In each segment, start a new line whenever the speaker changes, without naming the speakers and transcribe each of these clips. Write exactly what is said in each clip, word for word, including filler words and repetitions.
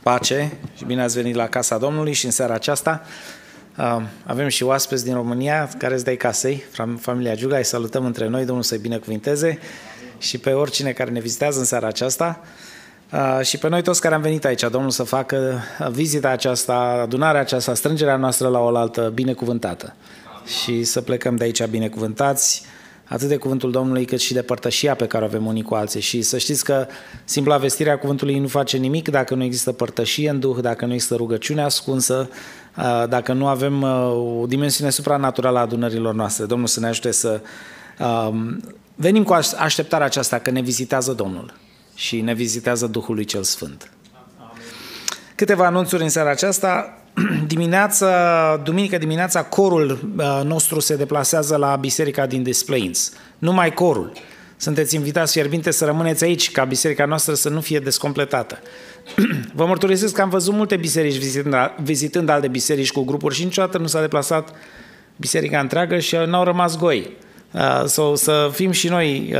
Pace și bine ați venit la Casa Domnului și în seara aceasta avem și oaspeți din România care îți dai casei, familia Giuga, îi salutăm între noi, Domnul să-i binecuvinteze și pe oricine care ne vizitează în seara aceasta și pe noi toți care am venit aici, Domnul să facă vizita aceasta, adunarea aceasta, strângerea noastră la oaltă binecuvântată și să plecăm de aici binecuvântați, atât de cuvântul Domnului, cât și de părtășia pe care o avem unii cu alții. Și să știți că simpla vestirea cuvântului nu face nimic dacă nu există părtășie în Duh, dacă nu există rugăciune ascunsă, dacă nu avem o dimensiune supranaturală a adunărilor noastre. Domnul să ne ajute să venim cu așteptarea aceasta că ne vizitează Domnul și ne vizitează Duhul lui Cel Sfânt. Câteva anunțuri în seara aceasta. Dimineața, duminică dimineața, corul nostru se deplasează la biserica din Des Plaines. Numai corul. Sunteți invitați fierbinte să rămâneți aici, ca biserica noastră să nu fie descompletată. Vă mărturisesc că am văzut multe biserici vizitând, vizitând alte biserici cu grupuri și niciodată nu s-a deplasat biserica întreagă și n-au rămas goi. Sau să fim și noi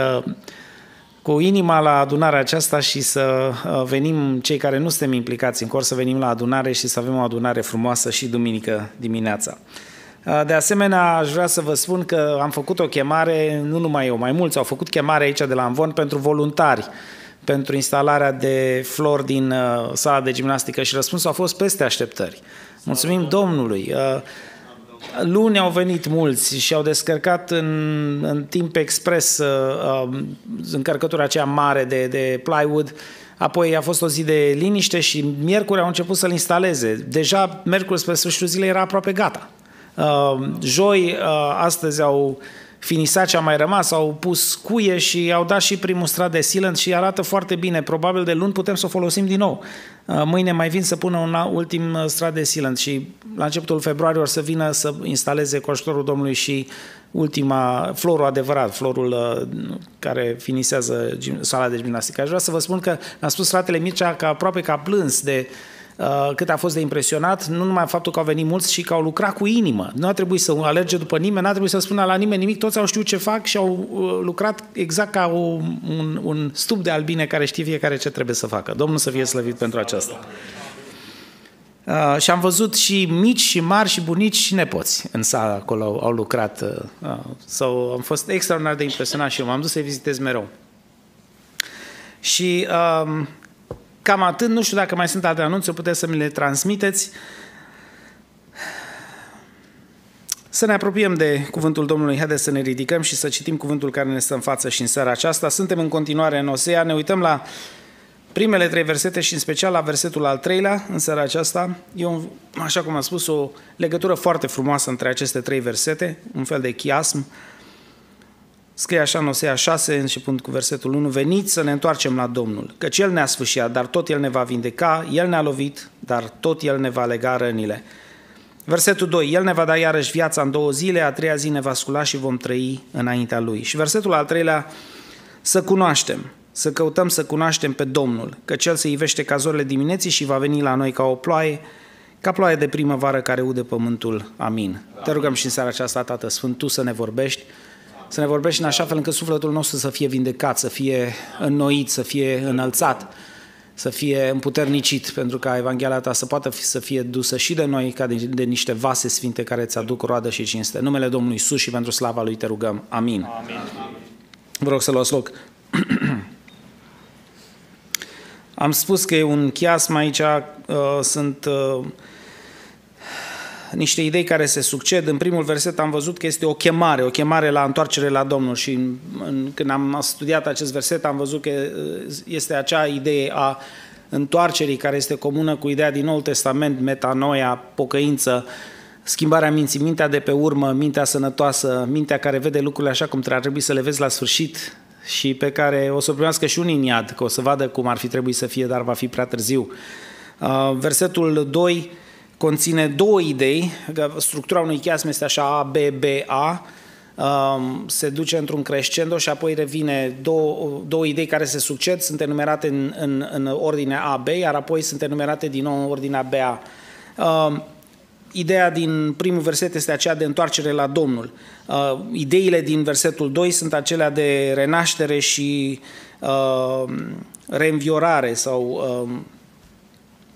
cu inima la adunarea aceasta și să venim, cei care nu suntem implicați în cor, să venim la adunare și să avem o adunare frumoasă și duminică dimineața. De asemenea, aș vrea să vă spun că am făcut o chemare, nu numai eu, mai mulți au făcut chemare aici de la Amvon pentru voluntari, pentru instalarea de flori din sala de gimnastică și răspunsul a fost peste așteptări. Mulțumim Domnului! Luni au venit mulți și au descărcat în, în timp expres uh, încărcătura aceea mare de, de plywood. Apoi a fost o zi de liniște și miercuri au început să-l instaleze. Deja miercuri spre sfârșitul zilei era aproape gata. Uh, joi, uh, astăzi au finisat ce a mai rămas, au pus cuie și au dat și primul strat de sealant și arată foarte bine. Probabil de luni putem să o folosim din nou. Mâine mai vin să pună un ultim strat de sealant și la începutul februarie or să vină să instaleze cu ajutorul Domnului și ultima, florul adevărat, florul care finisează sala de gimnastică. Aș vrea să vă spun că mi-a spus fratele Mircea că aproape că a plâns de uh, cât a fost de impresionat, nu numai faptul că au venit mulți, ci că au lucrat cu inimă. Nu a trebuit să alerge după nimeni, n-a trebuit să spună la nimeni nimic, toți au știut ce fac și au uh, lucrat exact ca o, un, un stup de albine care știe fiecare ce trebuie să facă. Domnul să fie slăvit pentru aceasta. Uh, și am văzut și mici și mari și bunici și nepoți în sală acolo au, au lucrat. Uh, sau am fost extraordinar de impresionat și eu m-am dus să-i vizitez mereu. Și uh, cam atât, nu știu dacă mai sunt alte anunțuri, puteți să mi le transmiteți. Să ne apropiem de cuvântul Domnului, haideți să ne ridicăm și să citim cuvântul care ne stă în față și în seara aceasta. Suntem în continuare în Osea, ne uităm la primele trei versete și în special la versetul al treilea în seara aceasta. E, un, așa cum am spus, o legătură foarte frumoasă între aceste trei versete, un fel de chiasm. Scrie așa în Osea șase, începând cu versetul unu, veniți să ne întoarcem la Domnul, căci El ne-a sfâșiat, dar tot El ne va vindeca, El ne-a lovit, dar tot El ne va lega rănile. Versetul doi, El ne va da iarăși viața în două zile, a treia zi ne va scula și vom trăi înaintea Lui. Și versetul al treilea, să cunoaștem, să căutăm să cunoaștem pe Domnul, căci El se ivește ca zorile dimineții și va veni la noi ca o ploaie, ca ploaie de primăvară care ude pământul. Amin. Te rugăm și în seara aceasta, Tată Sfânt, Tu să ne vorbești, să ne vorbești în așa fel încât sufletul nostru să fie vindecat, să fie înnoit, să fie înălțat, să fie împuternicit, pentru ca Evanghelia Ta să poată fi, să fie dusă și de noi ca de, de niște vase sfinte care îți aduc roadă și cinste. În numele Domnului Iisus și pentru slava Lui te rugăm. Amin. Amin. Vă rog să luați loc. Am spus că e un chiasm aici, uh, sunt uh, niște idei care se succed. În primul verset am văzut că este o chemare, o chemare la întoarcere la Domnul și în, în, când am studiat acest verset am văzut că este acea idee a întoarcerii care este comună cu ideea din Noul Testament, metanoia, pocăință, schimbarea minții, mintea de pe urmă, mintea sănătoasă, mintea care vede lucrurile așa cum ar trebui să le vezi la sfârșit și pe care o să primească și unii în iad, că o să vadă cum ar fi trebuit să fie, dar va fi prea târziu. Versetul doi conține două idei, structura unui chiasm este așa A, B, B, A, se duce într-un crescendo și apoi revine două, două idei care se succed, sunt enumerate în, în, în ordinea A, B, iar apoi sunt enumerate din nou în ordinea B, A. Ideea din primul verset este aceea de întoarcere la Domnul. Uh, ideile din versetul doi sunt acelea de renaștere și uh, reînviorare sau uh,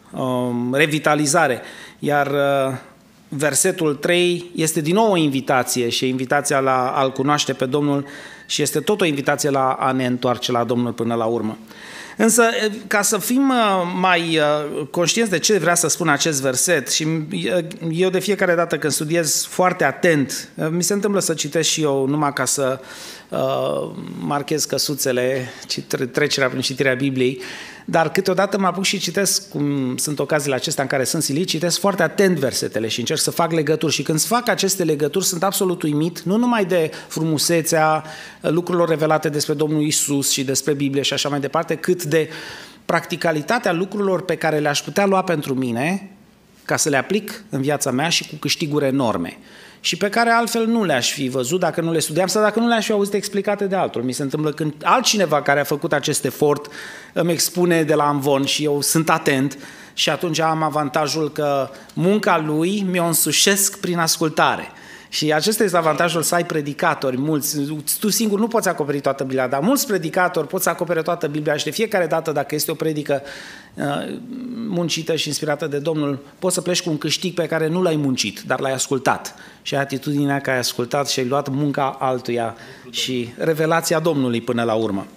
um, revitalizare. Iar uh, versetul trei este din nou o invitație și invitația la a-L cunoaște pe Domnul și este tot o invitație la a ne întoarce la Domnul până la urmă. Însă, ca să fim mai conștienți de ce vrea să spun acest verset, și eu de fiecare dată când studiez foarte atent, mi se întâmplă să citesc și eu numai ca să uh, marchez căsuțele, trecerea prin citirea Bibliei, dar câteodată mă apuc și citesc, cum sunt ocaziile acestea în care sunt silit, citesc foarte atent versetele și încerc să fac legături. Și când fac aceste legături, sunt absolut uimit, nu numai de frumusețea lucrurilor revelate despre Domnul Iisus și despre Biblie și așa mai departe, cât de practicalitatea lucrurilor pe care le-aș putea lua pentru mine, ca să le aplic în viața mea și cu câștiguri enorme. Și pe care altfel nu le-aș fi văzut dacă nu le studiam sau dacă nu le-aș fi auzit explicate de altul. Mi se întâmplă când altcineva care a făcut acest efort îmi expune de la amvon și eu sunt atent și atunci am avantajul că munca lui mi-o însușesc prin ascultare. Și acesta este avantajul să ai predicatori mulți. Tu singur nu poți acoperi toată Biblia, dar mulți predicatori pot să acopere toată Biblia și de fiecare dată, dacă este o predică uh, muncită și inspirată de Domnul, poți să pleci cu un câștig pe care nu l-ai muncit, dar l-ai ascultat. Și ai atitudinea că ai ascultat și ai luat munca altuia și revelația Domnului până la urmă.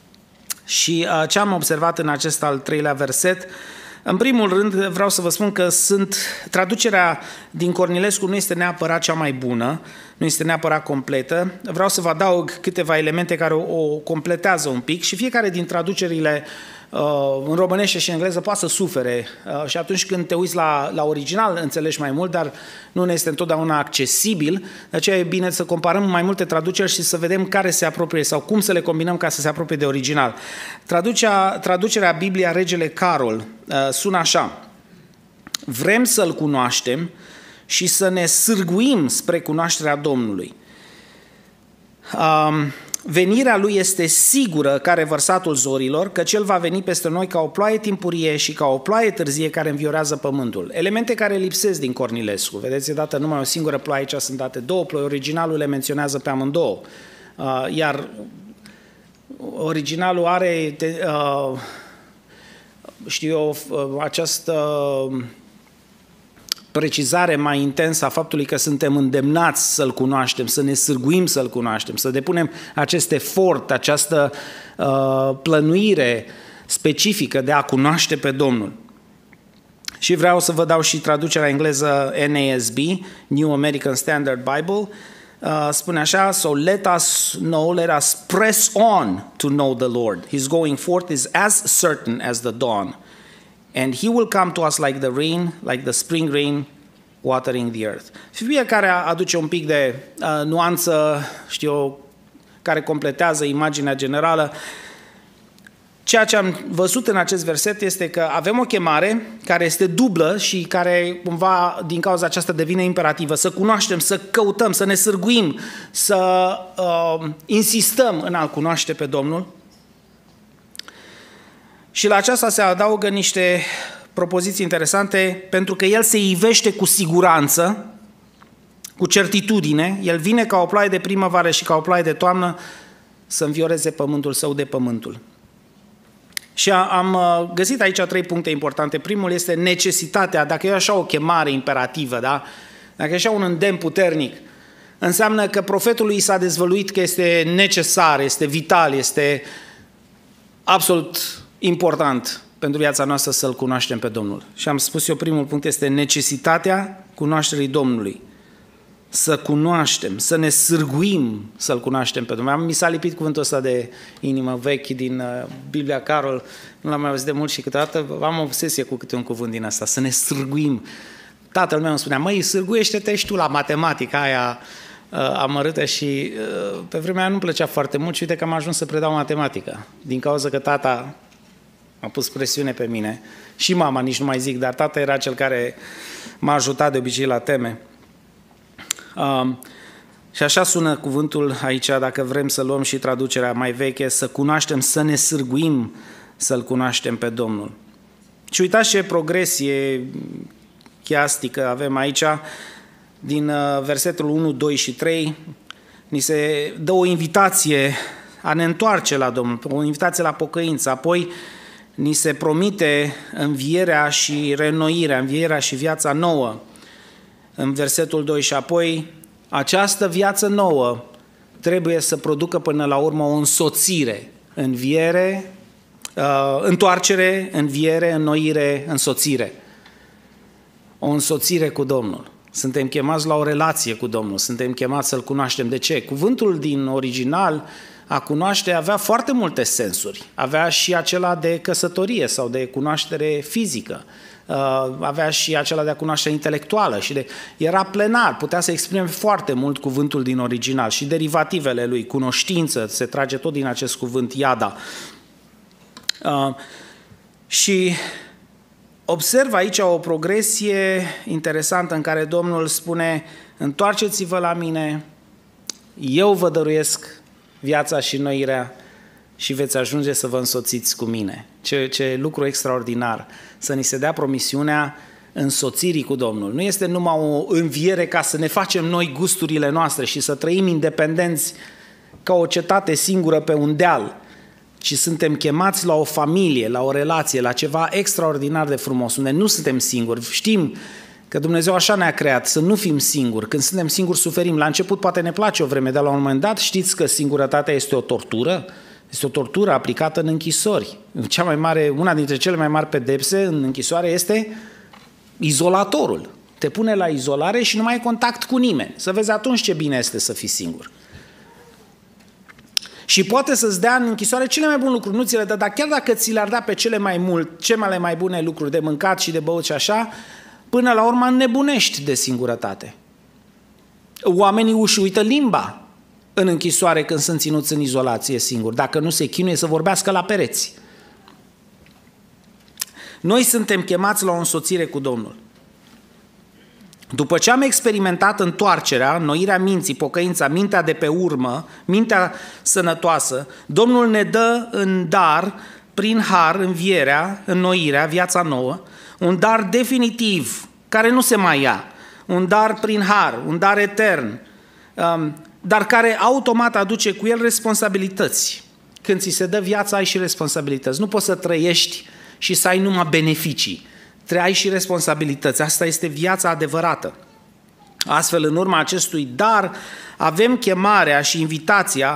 Și uh, ce am observat în acest al treilea verset, în primul rând vreau să vă spun că sunt, traducerea din Cornilescu nu este neapărat cea mai bună, nu este neapărat completă. Vreau să vă adaug câteva elemente care o, o completează un pic și fiecare din traducerile uh, în românește și în engleză poate să sufere uh, și atunci când te uiți la, la original înțelegi mai mult, dar nu ne este întotdeauna accesibil, de aceea e bine să comparăm mai multe traduceri și să vedem care se apropie sau cum să le combinăm ca să se apropie de original. Traducerea, traducerea Biblia Regele Carol uh, sună așa: vrem să-L cunoaștem și să ne sârguim spre cunoașterea Domnului. Um, venirea Lui este sigură ca revărsatul zorilor, căci El va veni peste noi ca o ploaie timpurie și ca o ploaie târzie care înviorează pământul. Elemente care lipsesc din Cornilescu. Vedeți, e dată numai o singură ploaie, aici sunt date două ploi, originalul le menționează pe amândouă. Uh, iar originalul are, uh, știu eu, această precizare mai intensă a faptului că suntem îndemnați să-L cunoaștem, să ne sârguim să-L cunoaștem, să depunem acest efort, această uh, plănuire specifică de a cunoaște pe Domnul. Și vreau să vă dau și traducerea engleză N A S B, New American Standard Bible, uh, spune așa: so let us know, let us press on to know the Lord. His going forth is as certain as the dawn. And he will come to us like the rain, like the spring rain, watering the earth. Fiecare aduce un pic de uh, nuanță, știu eu, care completează imaginea generală. Ceea ce am văzut în acest verset este că avem o chemare care este dublă și care cumva din cauza aceasta devine imperativă. Să cunoaștem, să căutăm, să ne sârguim, să uh, insistăm în a-L cunoaște pe Domnul. Și la aceasta se adaugă niște propoziții interesante, pentru că El se ivește cu siguranță, cu certitudine. El vine ca o ploaie de primăvară și ca o ploaie de toamnă să învioreze pământul său de pământul. Și am găsit aici trei puncte importante. Primul este necesitatea. Dacă e așa o chemare imperativă, da? Dacă e așa un îndemn puternic, înseamnă că profetului s-a dezvăluit că este necesar, este vital, este absolut important pentru viața noastră să-L cunoaștem pe Domnul. Și am spus eu, primul punct este necesitatea cunoașterii Domnului. Să cunoaștem, să ne sârguim să-L cunoaștem pe Domnul. Mi s-a lipit cuvântul ăsta de inimă vechi din uh, Biblia Carol, nu l-am mai auzit de mult și câteodată am o obsesie cu câte un cuvânt din asta, să ne sârguim. Tatăl meu îmi spunea: măi, sârguiește-te și tu la matematica aia uh, amărâtă și uh, pe vremea aia nu-mi plăcea foarte mult și uite că am ajuns să predau matematică. Din cauza că tata a pus presiune pe mine și mama, nici nu mai zic, dar tata era cel care m-a ajutat de obicei la teme. Um, și așa sună cuvântul aici, dacă vrem să luăm și traducerea mai veche, să cunoaștem, să ne sârguim să-L cunoaștem pe Domnul. Și uitați ce progresie chiastică avem aici, din versetul unu, doi și trei, ni se dă o invitație a ne întoarce la Domnul, o invitație la pocăință, apoi
ni se promite învierea și reînnoirea, învierea și viața nouă în versetul doi și apoi această viață nouă trebuie să producă până la urmă o însoțire, înviere, uh, întoarcere, înviere, înnoire, însoțire. O însoțire cu Domnul. Suntem chemați la o relație cu Domnul, suntem chemați să-L cunoaștem. De ce? Cuvântul din original, a cunoaște, avea foarte multe sensuri. Avea și acela de căsătorie sau de cunoaștere fizică. Avea și acela de a cunoaștere intelectuală. Și de, era plenar, putea să exprime foarte mult cuvântul din original și derivativele lui, cunoștință, se trage tot din acest cuvânt, iada. Uh, și observ aici o progresie interesantă în care Domnul spune: întoarceți-vă la mine, eu vă dăruiesc viața și înnoirea și veți ajunge să vă însoțiți cu mine. Ce, ce lucru extraordinar, să ni se dea promisiunea însoțirii cu Domnul. Nu este numai o înviere ca să ne facem noi gusturile noastre și să trăim independenți ca o cetate singură pe un deal, ci suntem chemați la o familie, la o relație, la ceva extraordinar de frumos, unde nu suntem singuri. Știm că Dumnezeu așa ne-a creat, să nu fim singuri. Când suntem singuri, suferim. La început poate ne place o vreme, dar la un moment dat știți că singurătatea este o tortură. Este o tortură aplicată în închisori. Cea mai mare, una dintre cele mai mari pedepse în închisoare este izolatorul. Te pune la izolare și nu mai ai contact cu nimeni. Să vezi atunci ce bine este să fii singur. Și poate să-ți dea în închisoare cele mai bune lucruri, nu ți le dă, dar chiar dacă ți le-ar da pe cele mai mult, cele mai bune lucruri de mâncat și de băut și așa, până la urmă înnebunești de singurătate. Oamenii își uită limba în închisoare când sunt ținuți în izolație singuri, dacă nu se chinuie să vorbească la pereți. Noi suntem chemați la o însoțire cu Domnul. După ce am experimentat întoarcerea, înnoirea minții, pocăința, mintea de pe urmă, mintea sănătoasă, Domnul ne dă în dar, prin har, învierea, înnoirea, viața nouă, un dar definitiv, care nu se mai ia, un dar prin har, un dar etern, dar care automat aduce cu el responsabilități. Când ți se dă viața, ai și responsabilități. Nu poți să trăiești și să ai numai beneficii. Ai și responsabilități. Asta este viața adevărată. Astfel, în urma acestui dar, avem chemarea și invitația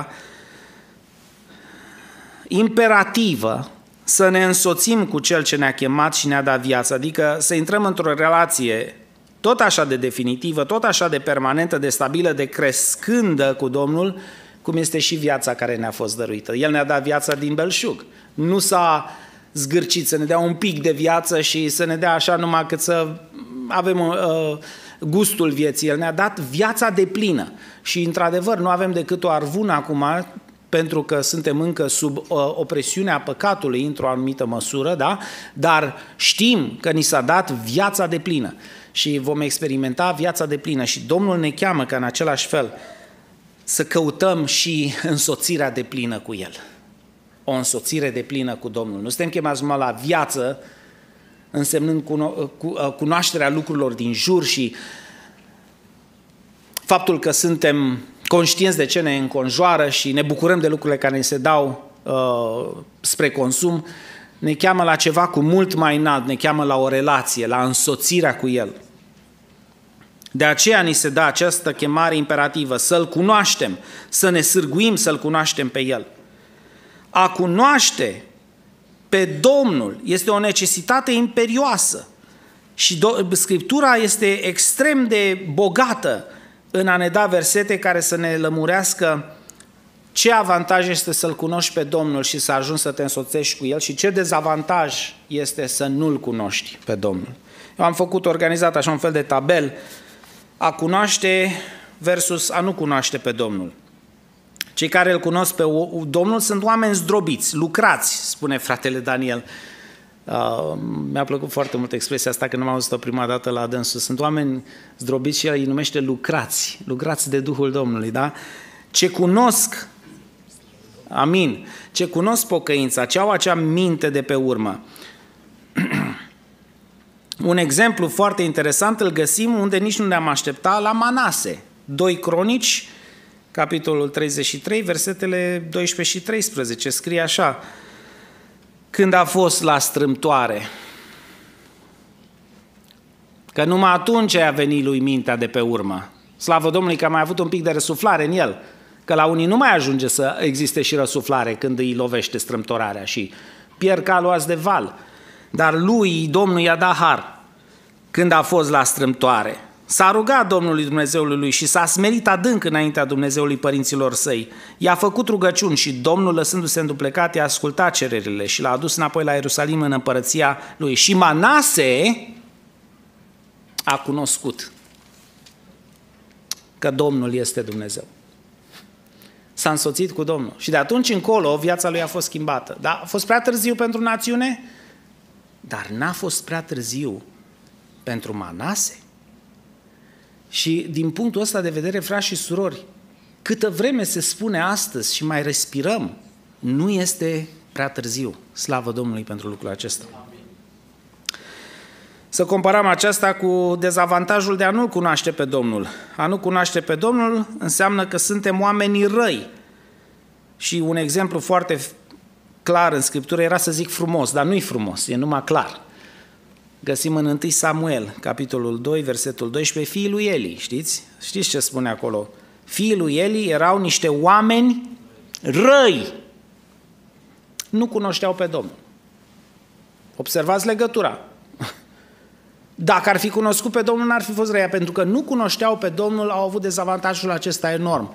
imperativă să ne însoțim cu Cel ce ne-a chemat și ne-a dat viață, adică să intrăm într-o relație tot așa de definitivă, tot așa de permanentă, de stabilă, de crescândă cu Domnul, cum este și viața care ne-a fost dăruită. El ne-a dat viața din belșug. Nu s-a zgârcit să ne dea un pic de viață și să ne dea așa numai cât să avem uh, gustul vieții. El ne-a dat viața deplină și, într-adevăr, nu avem decât o arvună acum, pentru că suntem încă sub uh, opresiunea păcatului într-o anumită măsură, da? Dar știm că ni s-a dat viața deplină și vom experimenta viața deplină și Domnul ne cheamă ca în același fel să căutăm și însoțirea deplină cu El. O însoțire deplină cu Domnul. Nu suntem chemați numai la viață, însemnând cuno- cu, cunoașterea lucrurilor din jur și faptul că suntem conștienți de ce ne înconjoară și ne bucurăm de lucrurile care ne se dau uh, spre consum, ne cheamă la ceva cu mult mai înalt, ne cheamă la o relație, la însoțirea cu El. De aceea ni se dă această chemare imperativă, să-L cunoaștem, să ne sârguim să-L cunoaștem pe El. A cunoaște pe Domnul este o necesitate imperioasă și Scriptura este extrem de bogată în a ne da versete care să ne lămurească ce avantaj este să-L cunoști pe Domnul și să ajungi să te însoțești cu El și ce dezavantaj este să nu-L cunoști pe Domnul. Eu am făcut organizat așa un fel de tabel, a cunoaște versus a nu cunoaște pe Domnul. Cei care îl cunosc pe Domnul sunt oameni zdrobiți, lucrați, spune fratele Daniel. Uh, mi-a plăcut foarte mult expresia asta când am auzit-o prima dată la dânsul. Sunt oameni zdrobiți și el îi numește lucrați, lucrați de Duhul Domnului, da? Ce cunosc, amin, ce cunosc pocăința, ce au acea minte de pe urmă. Un exemplu foarte interesant îl găsim unde nici nu ne-am aștepta, la Manase. doi Cronici, capitolul treizeci și trei, versetele doisprezece și treisprezece, scrie așa: când a fost la strâmtoare. Că numai atunci a venit lui mintea de pe urmă. Slavă Domnului că a mai avut un pic de răsuflare în el. Că la unii nu mai ajunge să existe și răsuflare când îi lovește strâmtorarea și pierd calul azi de val. Dar lui, Domnul i-a dat har când a fost la strâmtoare. S-a rugat Domnului Dumnezeului lui și s-a smerit adânc înaintea Dumnezeului părinților săi. I-a făcut rugăciuni și Domnul, lăsându-se înduplecat, i-a ascultat cererile și l-a adus înapoi la Ierusalim în împărăția lui. Și Manase a cunoscut că Domnul este Dumnezeu. S-a însoțit cu Domnul. Și de atunci încolo viața lui a fost schimbată. Da? A fost prea târziu pentru națiune, dar n-a fost prea târziu pentru Manase. Și din punctul ăsta de vedere, frați și surori, câtă vreme se spune astăzi și mai respirăm, nu este prea târziu. Slavă Domnului pentru lucrul acesta. Să comparăm aceasta cu dezavantajul de a nu cunoaște pe Domnul. A nu cunoaște pe Domnul înseamnă că suntem oamenii răi. Și un exemplu foarte clar în Scriptură era să zic frumos, dar nu-i frumos, e numai clar. Găsim în întâi Samuel, capitolul doi, versetul doisprezece, fiii lui Eli, știți? Știți ce spune acolo? Fiii lui Eli erau niște oameni răi. Nu cunoșteau pe Domnul. Observați legătura. Dacă ar fi cunoscut pe Domnul, n-ar fi fost răi, pentru că nu cunoșteau pe Domnul, au avut dezavantajul acesta enorm.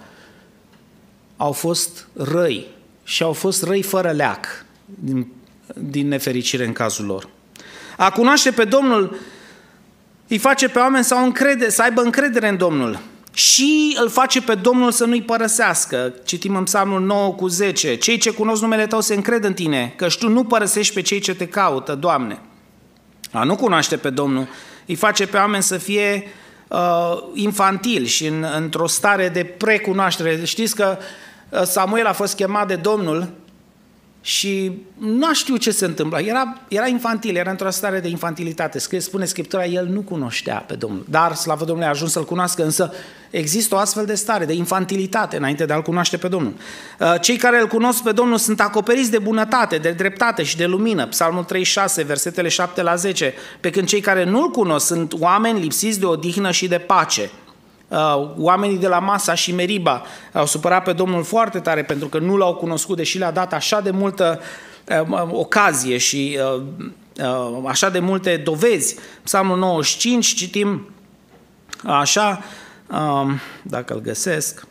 Au fost răi și au fost răi fără leac, din, din nefericire în cazul lor. A cunoaște pe Domnul îi face pe oameni să, încrede, să aibă încredere în Domnul și îl face pe Domnul să nu-i părăsească. Citim în Psalmul nouă cu zece. Cei ce cunosc numele Tău se încred în Tine, căci Tu nu părăsești pe cei ce Te caută, Doamne. A nu cunoaște pe Domnul îi face pe oameni să fie uh, infantili și în, într-o stare de precunoaștere. Știți că Samuel a fost chemat de Domnul și nu știu ce se întâmplă. Era, era infantil, era într-o stare de infantilitate. Spune Scriptura, el nu cunoștea pe Domnul. Dar, slavă Domnului, a ajuns să-L cunoască, însă există o astfel de stare, de infantilitate, înainte de a-L cunoaște pe Domnul. Cei care îl cunosc pe Domnul sunt acoperiți de bunătate, de dreptate și de lumină. Psalmul treizeci și șase, versetele șapte la zece. Pe când cei care nu-L cunosc sunt oameni lipsiți de odihnă și de pace. Oamenii de la Masa și Meriba au supărat pe Domnul foarte tare pentru că nu L-au cunoscut, deși le-a dat așa de multă uh, ocazie și uh, uh, așa de multe dovezi. Psalmul nouăzeci și cinci, citim așa, uh, dacă îl găsesc.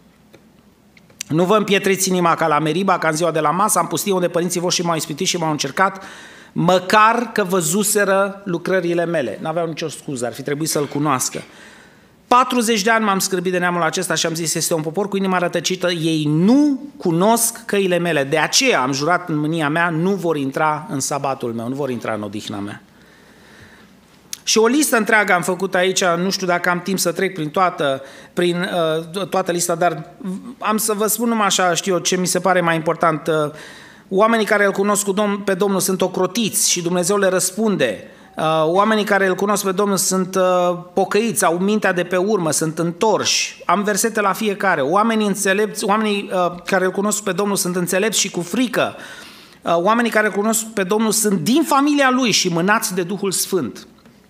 Nu vă împietriți inima ca la Meriba, ca în ziua de la Masa, am pustit unde părinții voștri m-au ispitit și m-au încercat, măcar că văzuseră lucrările mele. N-aveau nicio scuză, ar fi trebuit să-L cunoască. patruzeci de ani m-am scârbit de neamul acesta și am zis, este un popor cu inima rătăcită, ei nu cunosc căile mele. De aceea am jurat în mânia mea, nu vor intra în sabatul meu, nu vor intra în odihna mea. Și o listă întreagă am făcut aici, nu știu dacă am timp să trec prin toată, prin, uh, toată lista, dar am să vă spun numai așa, știu eu, ce mi se pare mai important. Uh, oamenii care îl cunosc pe Domnul sunt ocrotiți și Dumnezeu le răspunde. Oamenii care îl cunosc pe Domnul sunt pocăiți, au mintea de pe urmă, sunt întorși. Am versete la fiecare. Oamenii înțelepți, oamenii care îl cunosc pe Domnul sunt înțelepți și cu frică. Oamenii care îl cunosc pe Domnul sunt din familia Lui și mânați de Duhul Sfânt.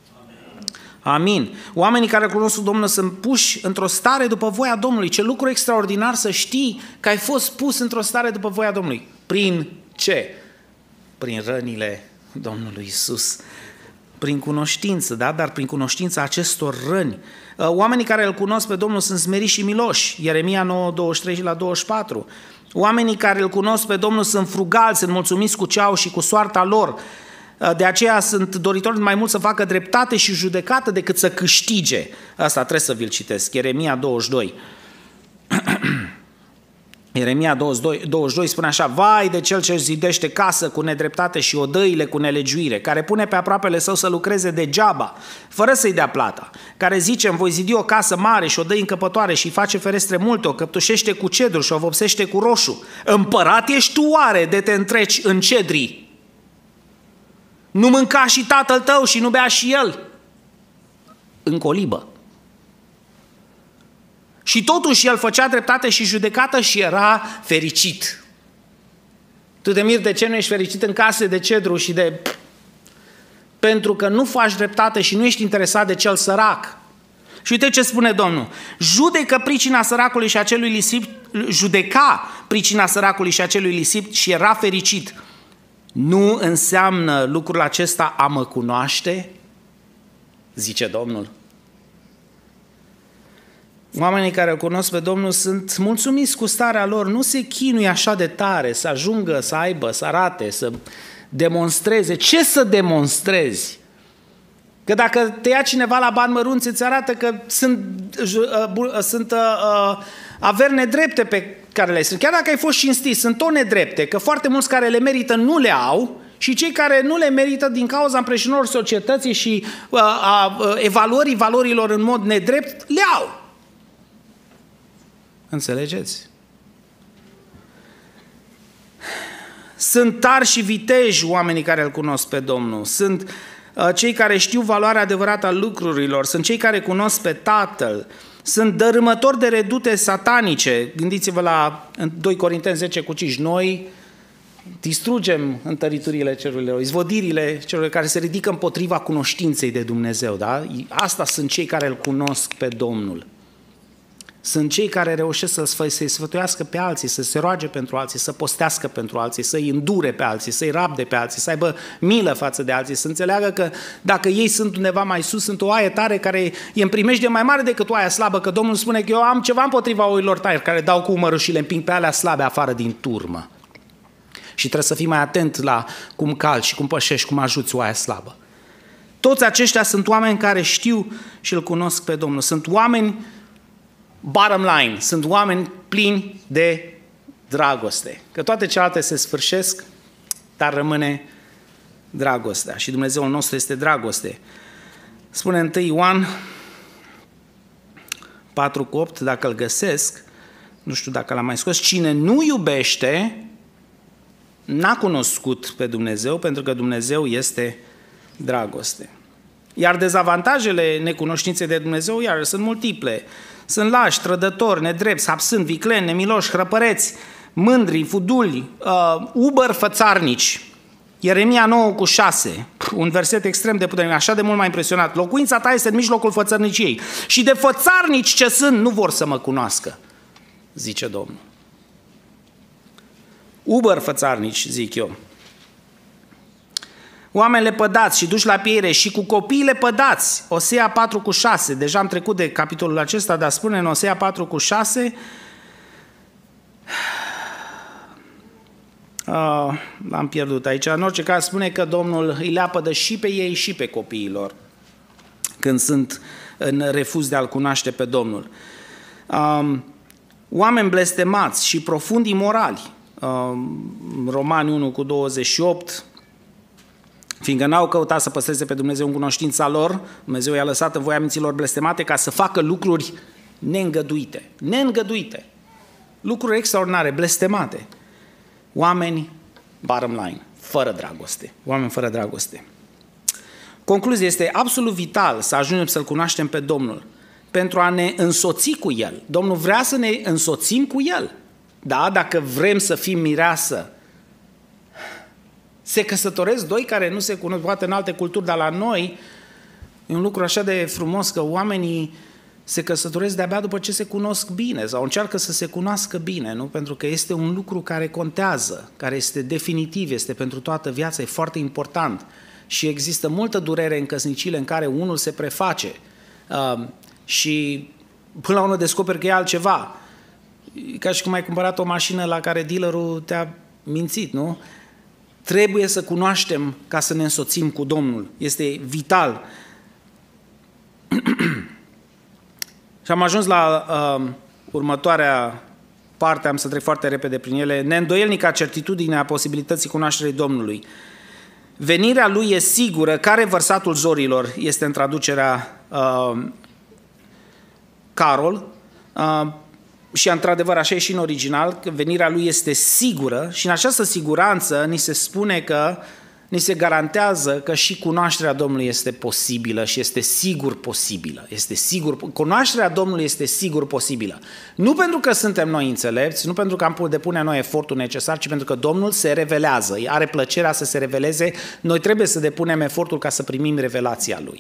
Amin. Oamenii care îl cunosc pe Domnul sunt puși într-o stare după voia Domnului. Ce lucru extraordinar să știi că ai fost pus într-o stare după voia Domnului. Prin ce? Prin rănile Domnului Iisus. Prin cunoștință, da? Dar prin cunoștința acestor răni. Oamenii care îl cunosc pe Domnul sunt smeriți și miloși. Ieremia nouă, douăzeci și trei la douăzeci și patru. Oamenii care îl cunosc pe Domnul sunt frugali, sunt mulțumiți cu ce au și cu soarta lor. De aceea sunt doritori mai mult să facă dreptate și judecată decât să câștige. Asta trebuie să vi-l citesc. Ieremia douăzeci și doi. Ieremia douăzeci și doi spune așa, vai de cel ce își zidește casă cu nedreptate și odăile cu nelegiuire, care pune pe aproapele său să lucreze degeaba, fără să-i dea plata, care zice, îmi voi zidi o casă mare și odăi încăpătoare și face ferestre multe, o căptușește cu cedru și o vopsește cu roșu. Împărat ești tu oare de te întreci în cedrii? Nu mânca și tatăl tău și nu bea și el? În colibă. Și totuși el făcea dreptate și judecată și era fericit. Tu te miri de ce nu ești fericit în case de cedru și de... Pentru că nu faci dreptate și nu ești interesat de cel sărac. Și uite ce spune Domnul. Judecă pricina săracului și acelui lisipt, judeca pricina săracului și acelui lisipt și era fericit. Nu înseamnă lucrul acesta a mă cunoaște? Zice Domnul. Oamenii care îl cunosc pe Domnul sunt mulțumiți cu starea lor, nu se chinuie așa de tare să ajungă, să aibă, să arate, să demonstreze. Ce să demonstrezi? Că dacă te ia cineva la bani mărunți, îți arată că sunt, uh, sunt uh, averi nedrepte pe care le-ai strâns. Chiar dacă ai fost cinstit, sunt tot nedrepte, că foarte mulți care le merită nu le au și cei care nu le merită din cauza împrejurărilor societății și uh, a uh, evaluării valorilor în mod nedrept, le au. Înțelegeți? Sunt tari și viteji oamenii care îl cunosc pe Domnul. Sunt uh, cei care știu valoarea adevărată a lucrurilor. Sunt cei care cunosc pe Tatăl. Sunt dărâmători de redute satanice. Gândiți-vă la doi Corinteni zece cu cinci. Noi distrugem întăriturile cerurilor, izvodirile celor care se ridică împotriva cunoștinței de Dumnezeu. Da? Asta sunt cei care îl cunosc pe Domnul. Sunt cei care reușesc să-i sfătuiască pe alții, să se roage pentru alții, să postească pentru alții, să-i îndure pe alții, să-i rabde pe alții, să aibă milă față de alții, să înțeleagă că dacă ei sunt undeva mai sus, sunt o oaie tare care e în primejdie mai mare decât oaia slabă, că Domnul spune că eu am ceva împotriva oilor tari care dau cu umărul și le împing pe alea slabe afară din turmă. Și trebuie să fii mai atent la cum calci și cum pășești, cum ajuți oaia slabă. Toți aceștia sunt oameni care știu și îl cunosc pe Domnul. Sunt oameni bottom line, sunt oameni plini de dragoste. Că toate celelalte se sfârșesc, dar rămâne dragostea. Și Dumnezeul nostru este dragoste. Spune întâi Ioan patru cu opt, dacă îl găsesc, nu știu dacă l-am mai scos, cine nu iubește, n-a cunoscut pe Dumnezeu, pentru că Dumnezeu este dragoste. Iar dezavantajele necunoștinței de Dumnezeu, iar sunt multiple. Sunt lași, trădători, nedrepți, absânt, vicleni, nemiloși, hrăpăreți, mândri, fuduli, uh, ubăr fățarnici. Ieremia nouă cu șase, un verset extrem de puternic, așa de mult m-a impresionat. Locuința ta este în mijlocul fățărniciei și de fățarnici ce sunt nu vor să mă cunoască, zice Domnul. Ubăr fățarnici, zic eu. Oameni lepădați și duși la pieire și cu copiii lepădați. Osea patru cu șase. Deja am trecut de capitolul acesta, dar spune în Osea patru cu șase. Uh, l-am pierdut aici. În orice caz spune că Domnul îi leapădă și pe ei și pe copiilor când sunt în refuz de a-L cunoaște pe Domnul. Uh, oameni blestemați și profund imorali. Uh, Romani unu cu douăzeci și opt. Fiindcă n-au căutat să păstreze pe Dumnezeu în cunoștința lor, Dumnezeu i-a lăsat în voia minților blestemate ca să facă lucruri neîngăduite. Neîngăduite. Lucruri extraordinare, blestemate. Oameni, bottom line, fără dragoste. Oameni fără dragoste. Concluzia este absolut vital să ajungem să-L cunoaștem pe Domnul pentru a ne însoți cu El. Domnul vrea să ne însoțim cu El. Da, dacă vrem să fim mireasă, se căsătoresc doi care nu se cunosc, poate în alte culturi, dar la noi e un lucru așa de frumos că oamenii se căsătoresc de-abia după ce se cunosc bine sau încearcă să se cunoască bine, nu? Pentru că este un lucru care contează, care este definitiv, este pentru toată viața, e foarte important și există multă durere în căsnicile în care unul se preface uh, și până la urmă descoperi că e altceva. Ca și cum ai cumpărat o mașină la care dealerul te-a mințit, nu? Trebuie să cunoaștem ca să ne însoțim cu Domnul. Este vital. Și am ajuns la uh, următoarea parte, am să trec foarte repede prin ele. Neîndoielnica certitudine a posibilității cunoașterii Domnului. Venirea Lui e sigură, ca revărsatul zorilor, este în traducerea uh, Carol. Uh, Și într-adevăr așa e și în original, că venirea Lui este sigură și în această siguranță ni se spune că ni se garantează că și cunoașterea Domnului este posibilă și este sigur posibilă. Este sigur, cunoașterea Domnului este sigur posibilă. Nu pentru că suntem noi înțelepți, nu pentru că am depune noi efortul necesar, ci pentru că Domnul se revelează, are plăcerea să se reveleze, noi trebuie să depunem efortul ca să primim revelația Lui.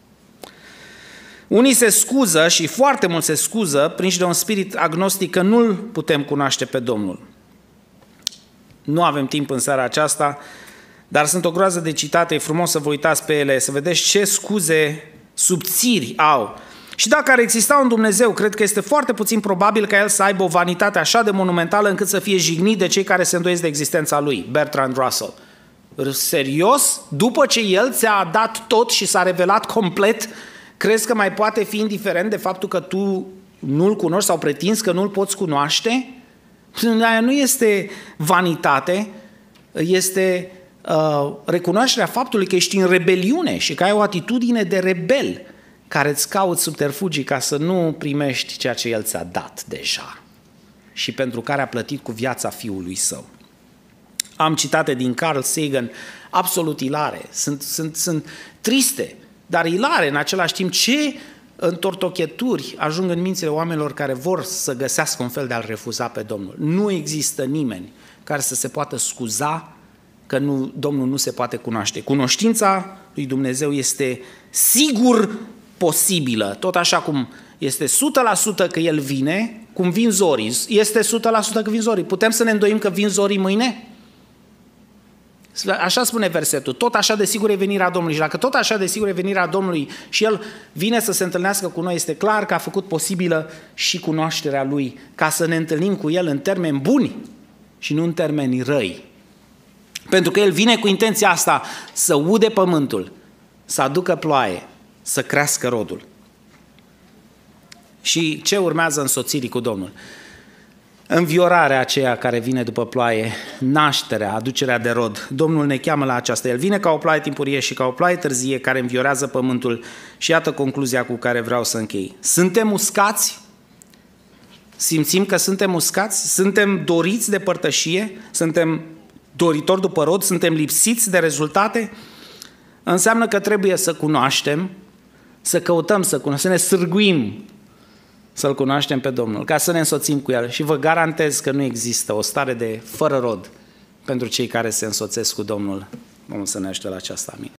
Unii se scuză și foarte mult se scuză prinși de un spirit agnostic că nu-L putem cunoaște pe Domnul. Nu avem timp în seara aceasta, dar sunt o groază de citate, e frumos să vă uitați pe ele, să vedeți ce scuze subțiri au. Și dacă ar exista un Dumnezeu, cred că este foarte puțin probabil ca El să aibă o vanitate așa de monumentală încât să fie jignit de cei care se îndoiesc de existența Lui, Bertrand Russell. Serios? După ce El ți-a dat tot și s-a revelat complet, crezi că mai poate fi indiferent de faptul că tu nu-L cunoști sau pretinzi că nu-L poți cunoaște? Aia nu este vanitate, este uh, recunoașterea faptului că ești în rebeliune și că ai o atitudine de rebel care îți cauți subterfugii ca să nu primești ceea ce El ți-a dat deja și pentru care a plătit cu viața Fiului Său. Am citate din Carl Sagan, absolut ilare, sunt, sunt, sunt triste, dar ilare în același timp. Ce întortocheturi ajung în mințile oamenilor care vor să găsească un fel de a-L refuza pe Domnul. Nu există nimeni care să se poată scuza că nu, Domnul nu se poate cunoaște. Cunoștința lui Dumnezeu este sigur posibilă, tot așa cum este o sută la sută că El vine, cum vin zorii, este o sută la sută că vin zorii. Putem să ne îndoim că vin zorii mâine? Așa spune versetul, tot așa de sigur e venirea Domnului. Și dacă tot așa de sigur e venirea Domnului și El vine să se întâlnească cu noi, este clar că a făcut posibilă și cunoașterea Lui, ca să ne întâlnim cu El în termeni buni și nu în termeni răi. Pentru că El vine cu intenția asta, să ude pământul, să aducă ploaie, să crească rodul. Și ce urmează însoțirii cu Domnul? Înviorarea aceea care vine după ploaie, nașterea, aducerea de rod. Domnul ne cheamă la aceasta. El vine ca o ploaie timpurie și ca o ploaie târzie care înviorează pământul. Și iată concluzia cu care vreau să închei. Suntem uscați? Simțim că suntem uscați? Suntem doriți de părtășie? Suntem doritori după rod? Suntem lipsiți de rezultate? Înseamnă că trebuie să cunoaștem, să căutăm să cunoaștem, să ne sârguim să-L cunoaștem pe Domnul, ca să ne însoțim cu El. Și vă garantez că nu există o stare de fără rod pentru cei care se însoțesc cu Domnul. Domnul să ne ajute la aceasta. Amin.